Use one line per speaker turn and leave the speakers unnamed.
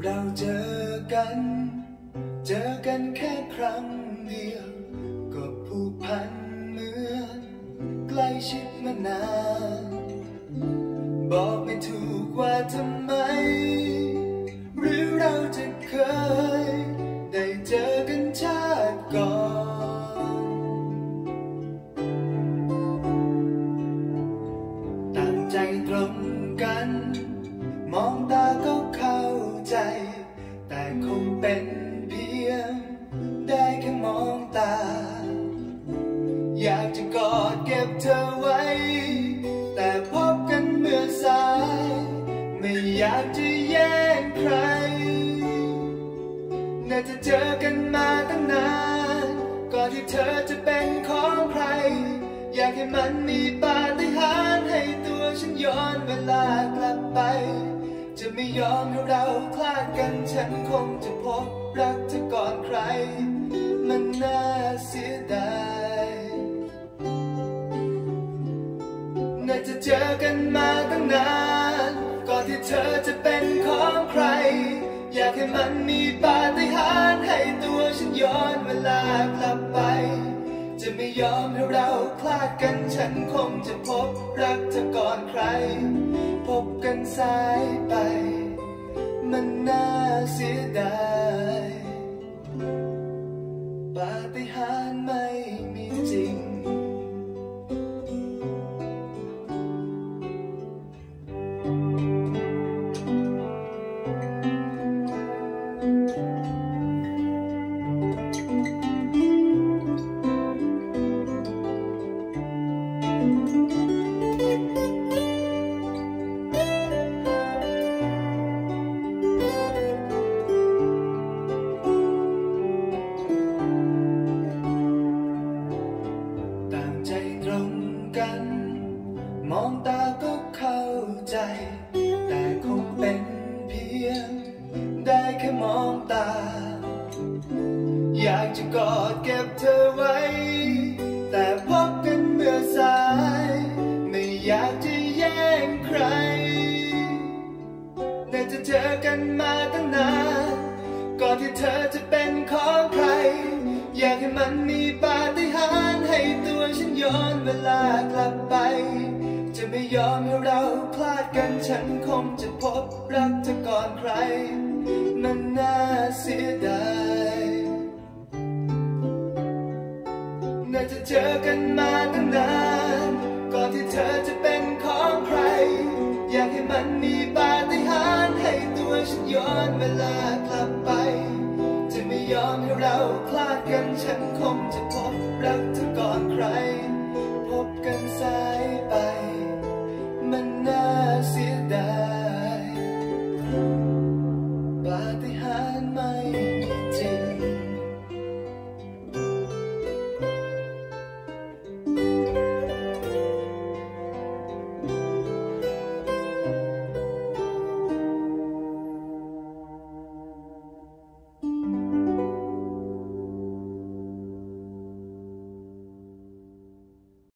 เราเจอกันแค่ครั้งเดียวก็ผูกพันเหมือนใกล้ชิดมานานบอกไม่ถูกว่าทำไมหรือเราจะเคยได้เจอกันชาติก่อนต่างใจตรงกันมองตาก็เข้าใจแต่คงเป็นเพียงได้แค่มองตาอยากจะกอดเก็บเธอไว้แต่พบกันเมื่อสายไม่อยากจะแย่งใครน่าจะเจอกันมาตั้งนานก่อนที่เธอจะเป็นของใครอยากให้มันมีปาฏิหาริย์ให้ตัวฉันย้อนเวลากลับไปจะไม่ยอมให้เราคลาดกันฉันคงจะพบรักเธอก่อนใครมันน่าเสียดายน่าจะเจอกันมาตั้งนานก่อนที่เธอจะเป็นของใครอยากให้มันมีปาฏิหาริย์ให้ตัวฉันย้อนเวลากลับไปจะไม่ยอมให้เราคลาดกันฉันคงจะพบรักเธอก่อนใครพบกันสายไปมันน่าเสียดายปาฏิหาริย์ไม่มีจริงมองตาก็เข้าใจแต่คงเป็นเพียงได้แค่มองตาอยากจะกอดเก็บเธอไว้แต่พบกันเมื่อสายไม่อยากจะแย่งใครน่าจะเจอกันมาตั้งนานก่อนที่เธอจะเป็นของใครอยากให้มันมีปาฏิหาริย์ให้ตัวฉันย้อนเวลากลับไปจะไม่ยอมให้เราคลาดกันฉันคงจะพบรักเธอก่อนใครมันน่าเสียดายน่าจะเจอกันมาตั้งนานก่อนที่เธอจะเป็นของใครอยากให้มันมีปาฏิหาริย์ให้ตัวฉันย้อนเวลากลับไปจะไม่ยอมให้เราคลาดกันฉันคงจะ